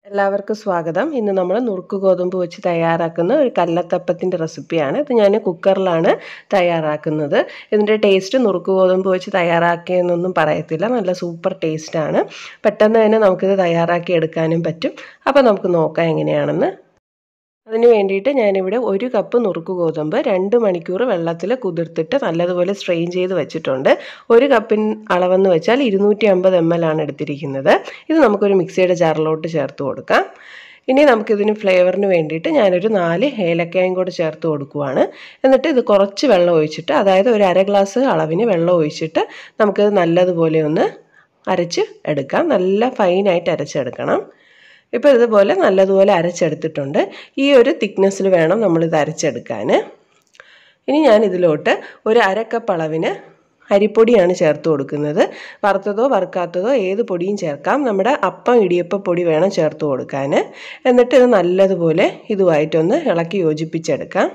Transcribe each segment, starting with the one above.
എല്ലാവർക്കും സ്വാഗതം. ഇന്ന് നമ്മൾ നുറുക്ക് ഗോതമ്പ് വെച്ച് തയ്യാറാക്കുന്ന ഒരു കല്ലത്തപ്പത്തിൻ്റെ റെസിപ്പിയാണ്. ഇത് ഞാൻ കുക്കറിലാണ് തയ്യാറാക്കുന്നത്. ഇതിൻ്റെ ടേസ്റ്റ് നുറുക്ക് ഗോതമ്പ് വെച്ച് തയ്യാറാക്കിയെന്നൊന്നും പറയത്തില്ല. നല്ല സൂപ്പർ ടേസ്റ്റാണ്. പെട്ടെന്ന് തന്നെ നമുക്കിത് തയ്യാറാക്കി എടുക്കാനും പറ്റും. അപ്പോൾ നമുക്ക് നോക്കാം എങ്ങനെയാണെന്ന്. അതിന് വേണ്ടിയിട്ട് ഞാനിവിടെ 1 കപ്പ് നുറുക്ക് ഗോതമ്പ് 2 മണിക്കൂർ വെള്ളത്തിൽ കുതിർത്തിട്ട് നല്ലതുപോലെ സ്ട്രെയിൻ ചെയ്ത് വെച്ചിട്ടുണ്ട്. 1 കപ്പിൻ അളവെന്ന് വെച്ചാൽ 250 ml ആണ് എടുത്തിരിക്കുന്നത്. ഇത് നമുക്കൊരു മിക്സിയുടെ ജാറിലോട്ട് ചേർത്ത് കൊടുക്കാം. ഇനി നമുക്കിതിന് ഫ്ലേവറിന് വേണ്ടിയിട്ട് ഞാനൊരു 4 ഏലക്കായും കൂടെ ചേർത്ത് കൊടുക്കുവാണ്. എന്നിട്ട് ഇത് കുറച്ച് വെള്ളം ഒഴിച്ചിട്ട്, അതായത് ഒരു അര ഗ്ലാസ് അളവിന് വെള്ളം ഒഴിച്ചിട്ട് നമുക്കിത് നല്ലതുപോലെ ഒന്ന് അരച്ച് എടുക്കാം. നല്ല ഫൈനായിട്ട് അരച്ചെടുക്കണം. ഇപ്പോൾ ഇതുപോലെ നല്ലതുപോലെ അരച്ചെടുത്തിട്ടുണ്ട്. ഈ ഒരു തിക്നെസ്സിൽ വേണം നമ്മളിത് അരച്ചെടുക്കാൻ. ഇനി ഞാൻ ഇതിലോട്ട് ഒരു അര കപ്പ് അളവിന് അരിപ്പൊടിയാണ് ചേർത്ത് കൊടുക്കുന്നത്. വറുത്തതോ വറുക്കാത്തതോ ഏത് പൊടിയും ചേർക്കാം. നമ്മുടെ അപ്പം ഇടിയപ്പ പൊടി വേണം ചേർത്ത് കൊടുക്കാൻ. എന്നിട്ട് ഇത് നല്ലതുപോലെ ഇതുമായിട്ടൊന്ന് ഇളക്കി യോജിപ്പിച്ചെടുക്കാം.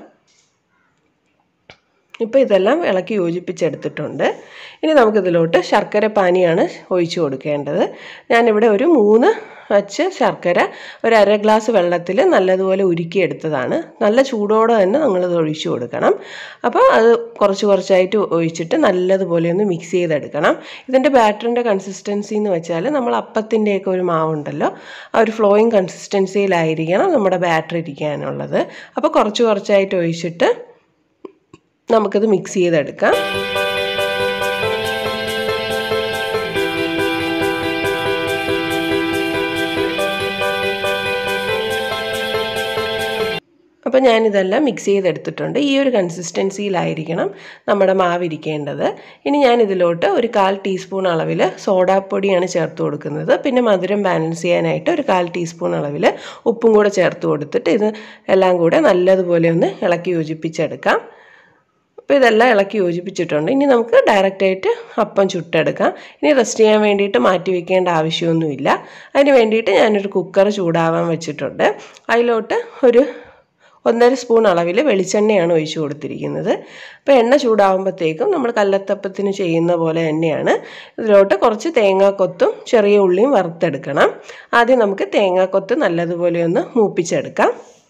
ഇപ്പോൾ ഇതെല്ലാം ഇളക്കി യോജിപ്പിച്ചെടുത്തിട്ടുണ്ട്. ഇനി നമുക്കിതിലോട്ട് ശർക്കര പാനിയാണ് ഒഴിച്ചു കൊടുക്കേണ്ടത്. ഞാനിവിടെ ഒരു 3 അച്ച് ശർക്കര ഒരു അര ഗ്ലാസ് വെള്ളത്തിൽ നല്ലതുപോലെ ഉരുക്കിയെടുത്തതാണ്. നല്ല ചൂടോടെ തന്നെ നിങ്ങളിത് ഒഴിച്ചു കൊടുക്കണം. അപ്പോൾ അത് കുറച്ചായിട്ട് ഒഴിച്ചിട്ട് നല്ലതുപോലെ ഒന്ന് മിക്സ് ചെയ്തെടുക്കണം. ഇതിൻ്റെ ബാറ്ററിൻ്റെ കൺസിസ്റ്റൻസി എന്ന് വെച്ചാൽ നമ്മൾ അപ്പത്തിൻ്റെയൊക്കെ ഒരു മാവുണ്ടല്ലോ, ആ ഒരു ഫ്ലോയിങ് കൺസിസ്റ്റൻസിയിലായിരിക്കണം നമ്മുടെ ബാറ്ററി ഇരിക്കാനുള്ളത്. അപ്പോൾ കുറച്ചായിട്ട് ഒഴിച്ചിട്ട് നമുക്കിത് മിക്സ് ചെയ്തെടുക്കാം. അപ്പോൾ ഞാനിതെല്ലാം മിക്സ് ചെയ്തെടുത്തിട്ടുണ്ട്. ഈ ഒരു കൺസിസ്റ്റൻസിയിലായിരിക്കണം നമ്മുടെ മാവിരിക്കേണ്ടത്. ഇനി ഞാനിതിലോട്ട് ഒരു 1/4 ടീസ്പൂൺ അളവിൽ സോഡാപ്പൊടിയാണ് ചേർത്ത് കൊടുക്കുന്നത്. പിന്നെ മധുരം ബാലൻസ് ചെയ്യാനായിട്ട് ഒരു 1/4 ടീസ്പൂൺ അളവിൽ ഉപ്പും കൂടെ ചേർത്ത് കൊടുത്തിട്ട് ഇത് എല്ലാം കൂടെ നല്ലതുപോലെ ഒന്ന് ഇളക്കി യോജിപ്പിച്ചെടുക്കാം. അപ്പോൾ ഇതെല്ലാം ഇളക്കി യോജിപ്പിച്ചിട്ടുണ്ട്. ഇനി നമുക്ക് ഡയറക്റ്റായിട്ട് അപ്പം ചുട്ടെടുക്കാം. ഇനി റെസ്റ്റ് ചെയ്യാൻ വേണ്ടിയിട്ട് മാറ്റി വയ്ക്കേണ്ട ആവശ്യമൊന്നുമില്ല. അതിന് വേണ്ടിയിട്ട് ഞാനൊരു കുക്കർ ചൂടാവാൻ വെച്ചിട്ടുണ്ട്. അതിലോട്ട് ഒരു 1.5 സ്പൂൺ അളവിൽ വെളിച്ചെണ്ണയാണ് ഒഴിച്ചു കൊടുത്തിരിക്കുന്നത്. അപ്പോൾ എണ്ണ ചൂടാകുമ്പോഴത്തേക്കും നമ്മൾ കല്ലത്തപ്പത്തിന് ചെയ്യുന്ന പോലെ തന്നെയാണ്. ഇതിലോട്ട് കുറച്ച് തേങ്ങാക്കൊത്തും ചെറിയ ഉള്ളിയും വറുത്തെടുക്കണം. ആദ്യം നമുക്ക് തേങ്ങാക്കൊത്ത് നല്ലതുപോലെ ഒന്ന് മൂപ്പിച്ചെടുക്കാം.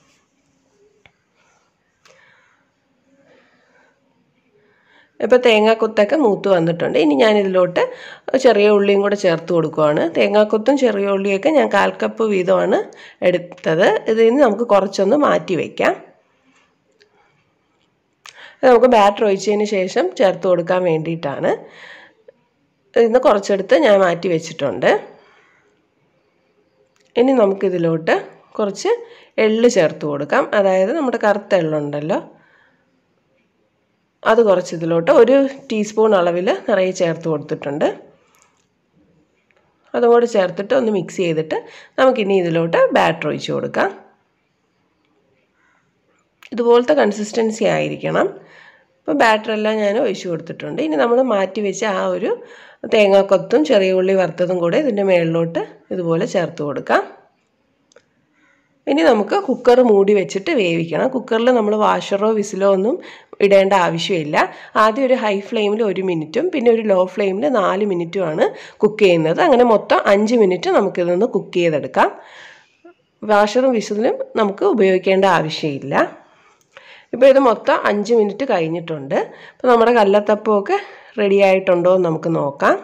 ഇപ്പോൾ തേങ്ങാക്കൊത്തൊക്കെ മൂത്ത് വന്നിട്ടുണ്ട്. ഇനി ഞാനിതിലോട്ട് ചെറിയ ഉള്ളിയും കൂടെ ചേർത്ത് കൊടുക്കുവാണ്. തേങ്ങാക്കൊത്തും ചെറിയ ഉള്ളിയൊക്കെ ഞാൻ 1/4 കപ്പ് വീതമാണ് എടുത്തത്. ഇതിൽ നിന്ന് നമുക്ക് കുറച്ചൊന്ന് മാറ്റി വയ്ക്കാം. നമുക്ക് ബാറ്റർ ഒഴിച്ചതിന് ശേഷം ചേർത്ത് കൊടുക്കാൻ വേണ്ടിയിട്ടാണ്. ഇതിന് കുറച്ചെടുത്ത് ഞാൻ മാറ്റി വെച്ചിട്ടുണ്ട്. ഇനി നമുക്കിതിലോട്ട് കുറച്ച് എള്ള് ചേർത്ത് കൊടുക്കാം. അതായത് നമ്മുടെ കറുത്ത എള്ളുണ്ടല്ലോ, അത് കുറച്ച് ഇതിലോട്ട് 1 ടീസ്പൂൺ അളവിൽ നിറയെ ചേർത്ത് കൊടുത്തിട്ടുണ്ട്. അതുകൂടെ ചേർത്തിട്ട് ഒന്ന് മിക്സ് ചെയ്തിട്ട് നമുക്കിനി ഇതിലോട്ട് ബാറ്റർ ഒഴിച്ച് കൊടുക്കാം. ഇതുപോലത്തെ കൺസിസ്റ്റൻസി ആയിരിക്കണം. അപ്പോൾ ബാറ്ററെല്ലാം ഞാൻ ഒഴിച്ച് കൊടുത്തിട്ടുണ്ട്. ഇനി നമ്മൾ മാറ്റി വെച്ച ആ ഒരു തേങ്ങാക്കൊത്തും ചെറിയ ഉള്ളി വറുത്തതും കൂടെ ഇതിൻ്റെ മുകളിലോട്ട് ഇതുപോലെ ചേർത്ത് കൊടുക്കാം. ഇനി നമുക്ക് കുക്കർ മൂടി വെച്ചിട്ട് വേവിക്കണം. കുക്കറിൽ നമ്മൾ വാഷറോ വിസിലോ ഒന്നും ഇടേണ്ട ആവശ്യമില്ല. ആദ്യം ഒരു ഹൈ ഫ്ലെയിമിൽ 1 മിനിറ്റും പിന്നെ ഒരു ലോ ഫ്ലെയിമിൽ 4 മിനിറ്റുമാണ് കുക്ക് ചെയ്യുന്നത്. അങ്ങനെ മൊത്തം 5 മിനിറ്റ് നമുക്കിതൊന്ന് കുക്ക് ചെയ്തെടുക്കാം. വാഷറും വിസിലും നമുക്ക് ഉപയോഗിക്കേണ്ട ആവശ്യമില്ല. ഇപ്പോൾ ഇത് മൊത്തം 5 മിനിറ്റ് കഴിഞ്ഞിട്ടുണ്ട്. അപ്പോൾ നമ്മുടെ കല്ലത്തപ്പമൊക്കെ റെഡി ആയിട്ടുണ്ടോ എന്ന് നമുക്ക് നോക്കാം.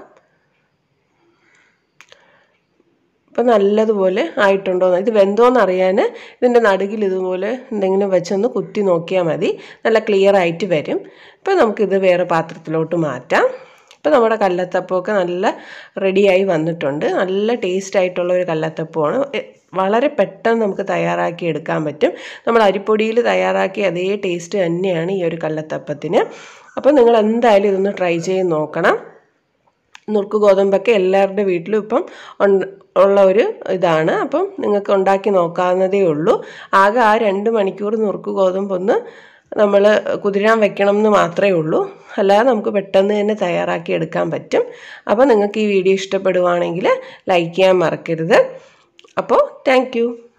അപ്പോൾ നല്ലതുപോലെ ആയിട്ടുണ്ടോ, ഇത് വെന്തോന്ന് അറിയാൻ ഇതിൻ്റെ നടുകിൽ ഇതുപോലെ എന്തെങ്കിലും വെച്ചൊന്ന് കുത്തി നോക്കിയാൽ മതി. നല്ല ക്ലിയർ ആയിട്ട് വരും. ഇപ്പോൾ നമുക്കിത് വേറെ പാത്രത്തിലോട്ട് മാറ്റാം. ഇപ്പോൾ നമ്മുടെ കല്ലത്തപ്പമൊക്കെ നല്ല റെഡിയായി വന്നിട്ടുണ്ട്. നല്ല ടേസ്റ്റ് ആയിട്ടുള്ള ഒരു കല്ലത്തപ്പമാണ്. വളരെ പെട്ടെന്ന് നമുക്ക് തയ്യാറാക്കി എടുക്കാൻ പറ്റും. നമ്മൾ അരിപ്പൊടിയിൽ തയ്യാറാക്കിയ അതേ ടേസ്റ്റ് തന്നെയാണ് ഈ ഒരു കല്ലത്തപ്പത്തിന്. അപ്പോൾ നിങ്ങൾ എന്തായാലും ഇതൊന്ന് ട്രൈ ചെയ്ത് നോക്കണം. നുറുക്ക് ഗോതമ്പൊക്കെ എല്ലാവരുടെ വീട്ടിലും ഇപ്പം ഉള്ള ഒരു ഇതാണ്. അപ്പം നിങ്ങൾക്ക് ഉണ്ടാക്കി നോക്കാവുന്നതേ ഉള്ളൂ. ആകെ ആ 2 മണിക്കൂർ നുറുക്ക് ഗോതമ്പൊന്ന് നമ്മൾ കുതിരാൻ വെക്കണം എന്ന് മാത്രമേ ഉള്ളൂ. അല്ലാതെ നമുക്ക് പെട്ടെന്ന് തന്നെ തയ്യാറാക്കി എടുക്കാൻ പറ്റും. അപ്പോൾ നിങ്ങൾക്ക് ഈ വീഡിയോ ഇഷ്ടപ്പെടുവാണെങ്കിൽ ലൈക്ക് ചെയ്യാൻ മറക്കരുത്. അപ്പോൾ താങ്ക് യു.